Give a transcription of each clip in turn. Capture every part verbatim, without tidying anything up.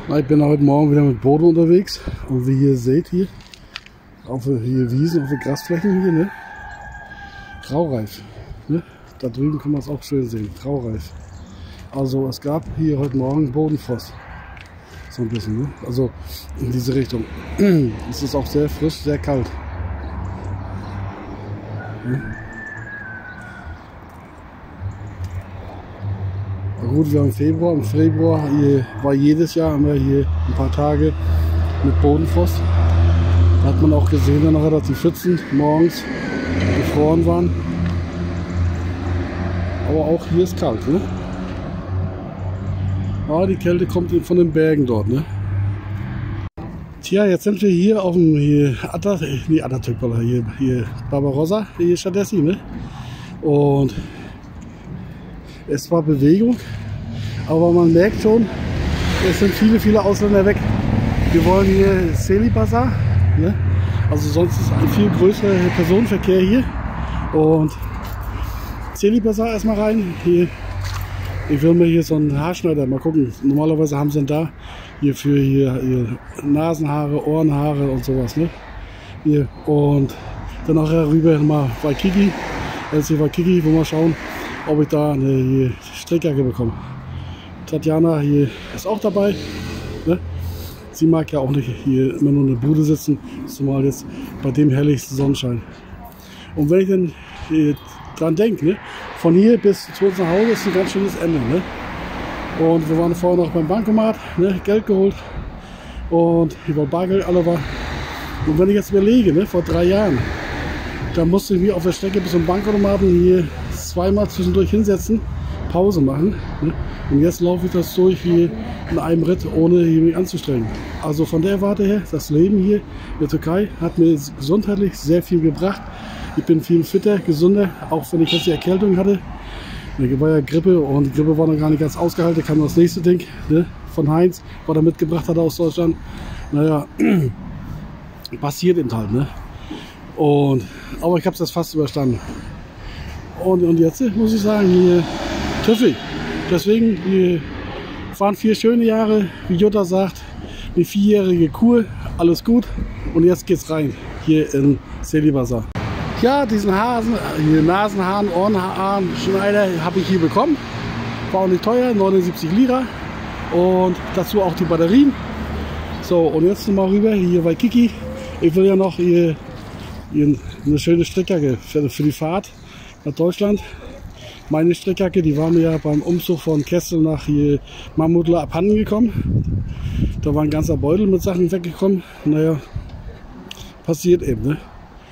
Ich bin heute Morgen wieder mit Boden unterwegs und wie ihr seht hier, auf hier Wiesen, auf den Grasflächen hier, ne? Graureif. Ne? Da drüben kann man es auch schön sehen, graureif. Also es gab hier heute Morgen Bodenfrost. So ein bisschen, ne? Also in diese Richtung. Es ist auch sehr frisch, sehr kalt. Ne? Gut, wir haben Februar. Im Februar hier war jedes Jahr haben wir hier ein paar Tage mit Bodenfrost. Da hat man auch gesehen, dann nachher, dass die Pfützen morgens gefroren waren. Aber auch hier ist kalt, ne? Ah, die Kälte kommt von den Bergen dort, ne? Tja, jetzt sind wir hier auf dem hier, Atta, nee, Atatürk, hier, hier Barbarossa, hier Chadessi, ne? Und es war Bewegung, aber man merkt schon, es sind viele, viele Ausländer weg. Wir wollen hier Célibazar, ne? Also sonst ist ein viel größerer Personenverkehr hier. Und Célibazar erstmal rein. Hier, ich will mir hier so einen Haarschneider mal gucken. Normalerweise haben sie da hier für hier, hier Nasenhaare, Ohrenhaare und sowas, ne? Hier. Und dann nachher rüber mal Waikiki, L C Waikiki, wo wir schauen, ob ich da eine hier Strickjacke bekomme. Tatjana hier ist auch dabei. Ne? Sie mag ja auch nicht hier immer nur in der Bude sitzen, zumal jetzt bei dem herrlichsten Sonnenschein. Und wenn ich dann äh, dran denke, ne? Von hier bis zu uns nach Hause ist ein ganz schönes Ende. Ne? Und wir waren vorher noch beim Bankomat, ne? Geld geholt und hier war Bargeld alle war. Und wenn ich jetzt überlege, ne? Vor drei Jahren, da musste ich mich auf der Strecke bis zum Bankautomaten hier zweimal zwischendurch hinsetzen, Pause machen. Ne? Und jetzt laufe ich das durch hier in einem Ritt, ohne hier mich anzustrengen. Also von der Warte her, das Leben hier in der Türkei hat mir gesundheitlich sehr viel gebracht. Ich bin viel fitter, gesunder, auch wenn ich jetzt die Erkältung hatte. Da war ja Grippe und die Grippe war noch gar nicht ganz ausgehalten. Da kam das nächste Ding, ne? Von Heinz, was er mitgebracht hat aus Deutschland. Naja, passiert eben halt. Ne? Und, aber ich habe es jetzt fast überstanden. Und, und jetzt muss ich sagen, hier Tüffel. Deswegen, wir waren vier schöne Jahre, wie Jutta sagt, eine vierjährige Kur, alles gut. Und jetzt geht's rein, hier in Célibazar. Ja, diesen Hasen, hier Nasenhaaren, Ohrenhaaren, Schneider habe ich hier bekommen. War auch nicht teuer, neunundsiebzig Lira. Und dazu auch die Batterien. So, und jetzt mal rüber, hier Waikiki. Ich will ja noch hier, hier eine schöne Strickjacke für, für die Fahrt nach Deutschland. Meine Strickjacke, die war mir ja beim Umzug von Kessel nach hier Mamutla abhanden gekommen. Da war ein ganzer Beutel mit Sachen weggekommen. Naja, passiert eben, ne?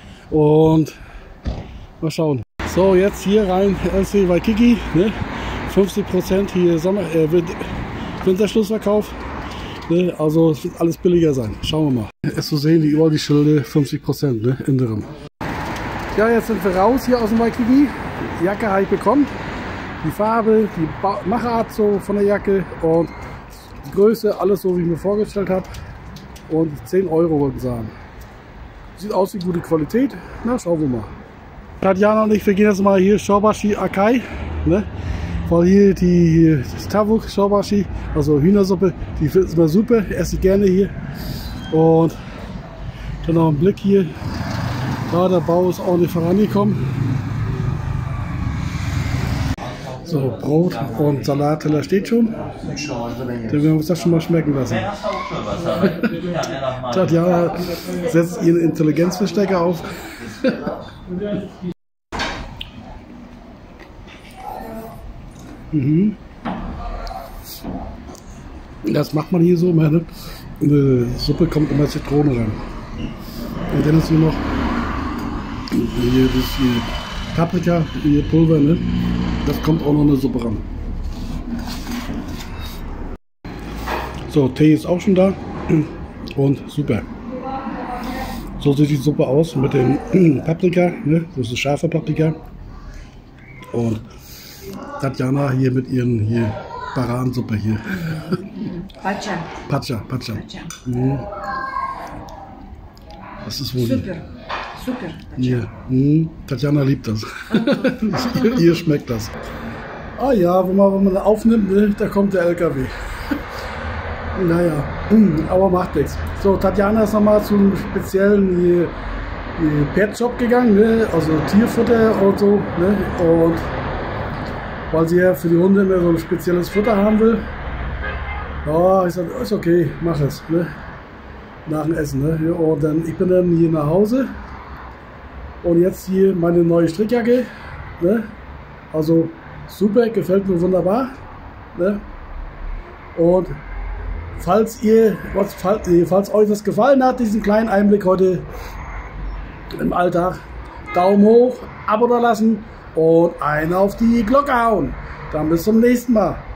Und mal schauen. So, jetzt hier rein, L C Waikiki, ne? fünfzig Prozent hier Sommer, äh, Winterschlussverkauf. Ne? Also es wird alles billiger sein. Schauen wir mal. Es zu sehen, wie überall die Schilde, fünfzig Prozent, ne? Inneren. Ja, jetzt sind wir raus hier aus dem Waikiki. Die Jacke habe ich bekommen. Die Farbe, die ba Machart so von der Jacke und die Größe, alles so wie ich mir vorgestellt habe. Und zehn Euro wollten sagen. Sieht aus wie gute Qualität. Na, schauen wir mal. Tatjana und ich, wir gehen jetzt mal hier Shorbashi Akai. Ne? Weil hier die hier, das Tavuk Shorbashi, also Hühnersuppe, die finden wir super. Esse ich gerne hier. Und dann noch ein Blick hier. Ja, der Bau ist ordentlich vorangekommen. So, Brot und Salatteller steht schon. Dann werden wir uns das schon mal schmecken lassen. Tatjana setzt ihren Intelligenzverstecker auf. mhm. Das macht man hier so. Meine Suppe kommt immer Zitrone rein. Und dann ist hier noch hier das hier Paprika, hier Pulver, ne? Das kommt auch noch eine Suppe ran. So, Tee ist auch schon da und super. So sieht die Suppe aus mit dem Paprika, ne? Das ist scharfe Paprika. Und Tatjana hier mit ihren hier Baransuppe hier. Pacha. Pacha, Pacha. Pacha. Mhm. Das ist wohl. Super. Super. Ja, hm, Tatjana liebt das. Ihr schmeckt das. Ah ja, wenn man, wenn man aufnimmt, ne, da kommt der L K W. Naja, aber macht nichts. So, Tatjana ist nochmal zum speziellen hier, hier Pet-Shop gegangen, ne? Also Tierfutter und so. Ne? Und weil sie ja für die Hunde immer so ein spezielles Futter haben will. Ja, ich sag, ist okay, mach es. Ne? Nach dem Essen. Ne? Und dann, ich bin dann hier nach Hause. Und jetzt hier meine neue Strickjacke. Ne? Also super, gefällt mir wunderbar. Ne? Und falls ihr, was, falls, falls euch das gefallen hat, diesen kleinen Einblick heute im Alltag, Daumen hoch, Abo da lassen und einen auf die Glocke hauen. Dann bis zum nächsten Mal.